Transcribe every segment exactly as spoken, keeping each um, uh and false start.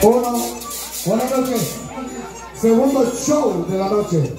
Uno, buenas noches. Segundo show de la noche.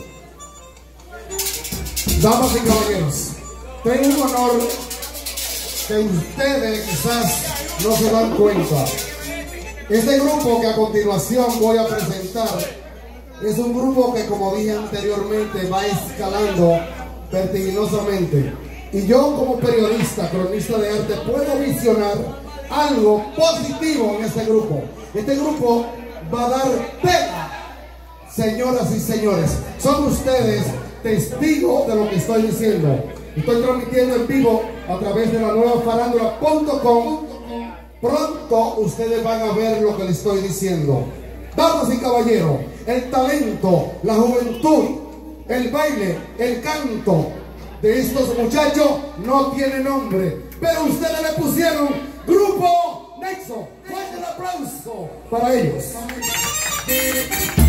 Damas y caballeros, tengo un honor que ustedes quizás no se dan cuenta. Este grupo que a continuación voy a presentar es un grupo que, como dije anteriormente, va escalando vertiginosamente. Y yo, como periodista, cronista de arte, puedo visionar algo positivo en este grupo. Este grupo va a dar pena, señoras y señores. Son ustedes testigos de lo que estoy diciendo. Estoy transmitiendo en vivo a través de la nueva farándula punto com. Pronto ustedes van a ver lo que les estoy diciendo. Damas y caballeros, el talento, la juventud, el baile, el canto de estos muchachos no tiene nombre, pero ustedes le pusieron Grupo Nexo. Fuerte el aplauso para ellos.